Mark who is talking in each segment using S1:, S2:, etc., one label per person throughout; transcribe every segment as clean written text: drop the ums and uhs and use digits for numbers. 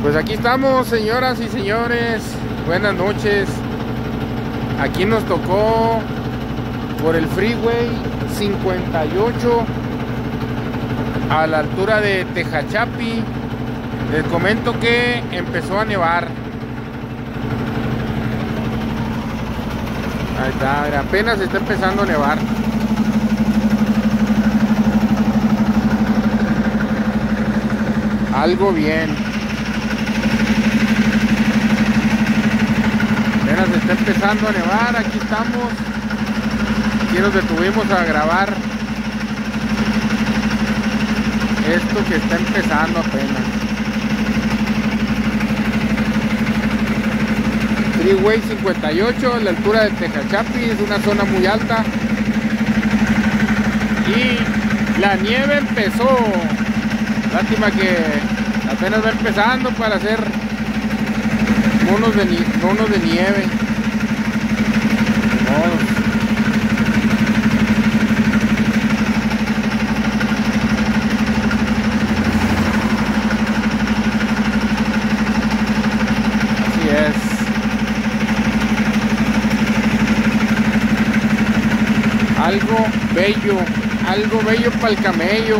S1: Pues aquí estamos, señoras y señores, buenas noches. Aquí nos tocó por el Freeway 58 a la altura de Tehachapi. Les comento que empezó a nevar. Ahí está, apenas está empezando a nevar. Algo bien. Apenas está empezando a nevar, aquí estamos. Aquí nos detuvimos a grabar esto que está empezando apenas. Freeway 58 a la altura de Tehachapi, es una zona muy alta. Y la nieve empezó. Lástima que apenas va empezando para hacer monos de nieve. Así es. Algo bello para el camello.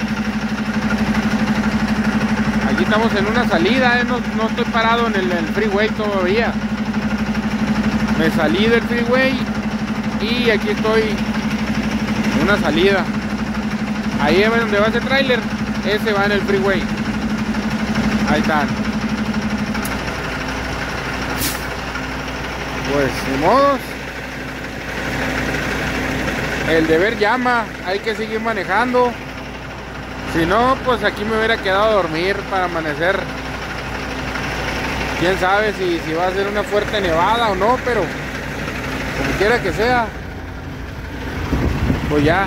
S1: Aquí estamos en una salida, no estoy parado en el freeway todavía. Me salí del freeway y aquí estoy en una salida. Ahí es donde va ese tráiler, ese va en el freeway. Ahí están. Pues ni modos. El deber llama, hay que seguir manejando. Si no, pues aquí me hubiera quedado a dormir para amanecer. Quién sabe si va a ser una fuerte nevada o no, pero como quiera que sea, pues ya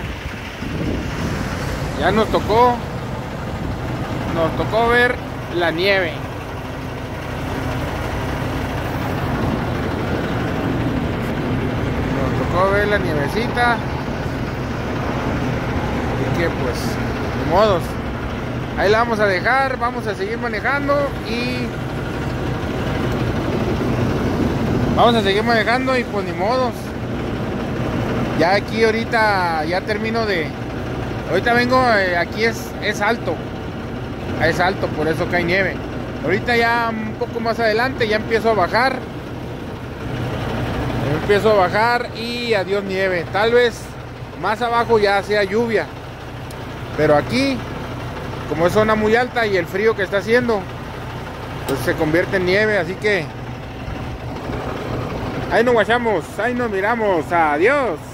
S1: nos tocó ver la nieve. Nos tocó ver la nievecita. Y que pues modos, ahí la vamos a dejar, vamos a seguir manejando y pues ni modos. Ya aquí ahorita ya termino de, ahorita vengo, aquí es alto, por eso que hay nieve. Ahorita ya un poco más adelante ya empiezo a bajar, y adiós nieve. Tal vez más abajo ya sea lluvia, pero aquí, como es zona muy alta y el frío que está haciendo, pues se convierte en nieve. Así que ahí nos guachamos, ahí nos miramos. Adiós.